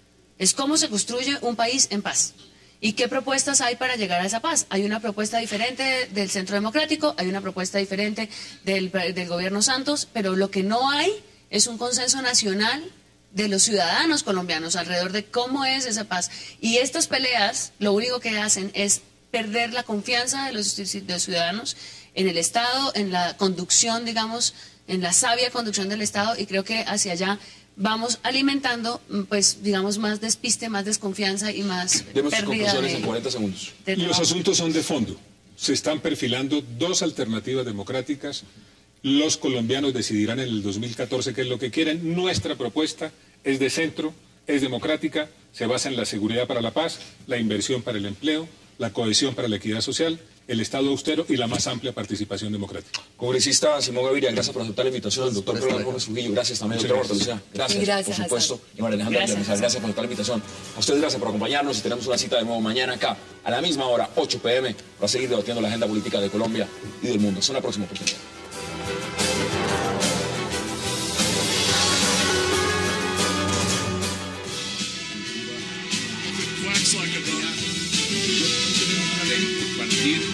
Es cómo se construye un país en paz. ¿Y qué propuestas hay para llegar a esa paz? Hay una propuesta diferente del Centro Democrático, hay una propuesta diferente del, del gobierno Santos, pero lo que no hay es un consenso nacional de los ciudadanos colombianos alrededor de cómo es esa paz. Y estas peleas lo único que hacen es perder la confianza de los, de los ciudadanos en el Estado, en la conducción, digamos, en la sabia conducción del Estado, y creo que hacia allá vamos alimentando, pues, digamos, más despiste, más desconfianza y más Demos pérdida sus conclusiones de, en cuarenta segundos. Y los asuntos son de fondo. Se están perfilando dos alternativas democráticas. Los colombianos decidirán en el dos mil catorce qué es lo que quieren. Nuestra propuesta es de centro, es democrática, se basa en la seguridad para la paz, la inversión para el empleo, la cohesión para la equidad social, el Estado austero y la más amplia participación democrática. Congresista Simón Gaviria, gracias por aceptar la invitación. El doctor Pedro Gómez Trujillo, gracias también, doctor Bartolomé. Gracias, gracias, por supuesto. Hassan. Y María Alejandra, Gracias, gracias, gracias por aceptar la invitación. A ustedes gracias por acompañarnos y tenemos una cita de nuevo mañana acá, a la misma hora, ocho p m, para seguir debatiendo la agenda política de Colombia y del mundo. Hasta la próxima oportunidad. Partir